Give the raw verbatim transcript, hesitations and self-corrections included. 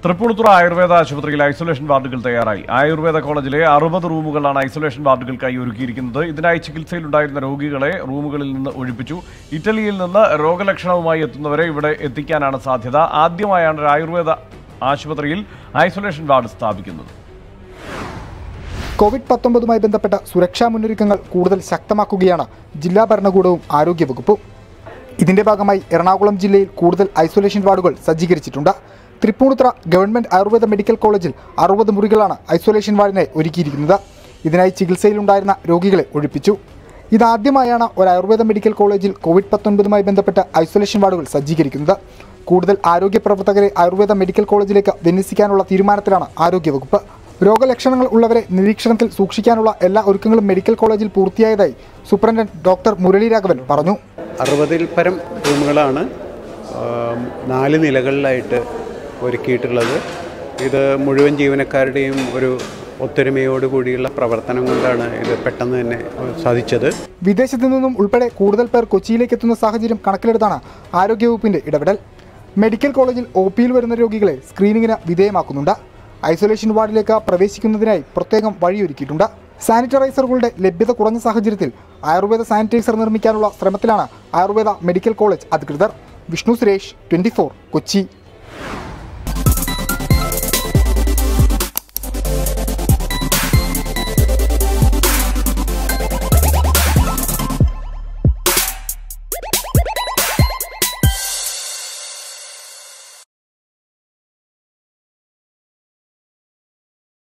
തൃപ്പൂണിത്തുറ ആയുർവേദ ആശുപത്രിയിൽ ഐസൊലേഷൻ വാർഡുകൾ തയ്യാറായി. ആയുർവേദ കോളേജിലെ അറുപത് റൂമുകളാണ് ഐസൊലേഷൻ വാർഡുകൾക്കായി ഒരുക്കിയിരിക്കുന്നത്. ഇതിനായി ചികിത്സയിലുണ്ടായിരുന്ന രോഗികളെ റൂമുകളിൽ നിന്ന് ഒഴിപ്പിച്ചു. ഇറ്റലിയിൽ നിന്ന് രോഗലക്ഷണവുമായി എത്തുന്നവരെ ഇവിടെ എത്തിക്കാനാണ് സാധ്യത. ആദ്യമായാണ് ഒരു ആയുർവേദ ആശുപത്രിയിൽ ഐസൊലേഷൻ വാർഡ് സ്ഥാപിക്കുന്നത്. കോവിഡ് പത്തൊമ്പതുമായി ബന്ധപ്പെട്ട സുരക്ഷാ മുന്നൊരുക്കങ്ങൾ കൂടുതൽ ശക്തമാക്കുകയാണ് ജില്ലാ ഭരണകൂടവും ആരോഗ്യവകുപ്പും. ഇതിന്റെ ഭാഗമായി എറണാകുളം ജില്ലയിൽ കൂടുതൽ ഐസൊലേഷൻ വാർഡുകൾ സജ്ജീകരിച്ചിട്ടുണ്ട്. തൃപ്പൂണിത്തുറ ഗവൺമെന്റ് ആയുർവേദ മെഡിക്കൽ കോളേജിൽ അറുപത് മുറികളാണ് ഐസൊലേഷൻ വാർഡിനായി ഒരുക്കിയിരിക്കുന്നത്. ഇതിനായി ചികിത്സയിലുണ്ടായിരുന്ന രോഗികളെ ഒഴിപ്പിച്ചു. ഇതാദ്യമായാണ് ഒരു ആയുർവേദ മെഡിക്കൽ കോളേജിൽ കോവിഡ് പത്തൊൻപതുമായി ബന്ധപ്പെട്ട ഐസൊലേഷൻ വാർഡുകൾ സജ്ജീകരിക്കുന്നത്. കൂടുതൽ ആരോഗ്യ പ്രവർത്തകരെ ആയുർവേദ മെഡിക്കൽ കോളേജിലേക്ക് വിന്യസിക്കാനുള്ള തീരുമാനത്തിലാണ് ആരോഗ്യവകുപ്പ്. രോഗലക്ഷണങ്ങൾ ഉള്ളവരെ നിരീക്ഷണത്തിൽ സൂക്ഷിക്കാനുള്ള എല്ലാ ഒരുക്കങ്ങളും മെഡിക്കൽ കോളേജിൽ പൂർത്തിയായതായി സൂപ്രണ്ടന്റ് ഡോക്ടർ മുരളി രാഘവൻ പറഞ്ഞു. അറുപതിൽ പരം റൂമുകളാണ് നാല് നിലകളിലായിട്ട് ഒരുക്കിയിട്ടുള്ളത്. ഇത് മുഴുവൻ ജീവനക്കാരുടെയും ഒരു ഒത്തൊരുമയോടുകൂടിയുള്ള പ്രവർത്തനം കൊണ്ടാണ് ഇത് പെട്ടെന്ന് തന്നെ സാധിച്ചത്. വിദേശത്തു നിന്നും ഉൾപ്പെടെ കൂടുതൽ പേർ കൊച്ചിയിലേക്ക് എത്തുന്ന സാഹചര്യം കണക്കിലെടുത്താണ് ആരോഗ്യവകുപ്പിന്റെ ഇടപെടൽ. മെഡിക്കൽ കോളേജിൽ ഒ പിയിൽ വരുന്ന രോഗികളെ സ്ക്രീനിങ്ങിന് വിധേയമാക്കുന്നുണ്ട്. ഐസൊലേഷൻ വാർഡിലേക്ക് പ്രവേശിക്കുന്നതിനായി പ്രത്യേകം വഴിയൊരുക്കിയിട്ടുണ്ട്. സാനിറ്റൈസറുകളുടെ ലഭ്യത കുറഞ്ഞ സാഹചര്യത്തിൽ ആയുർവേദ സാനിറ്റൈസർ നിർമ്മിക്കാനുള്ള ശ്രമത്തിലാണ് ആയുർവേദ മെഡിക്കൽ കോളേജ് അധികൃതർ. Vishnu Suresh, twenty four, Kochi.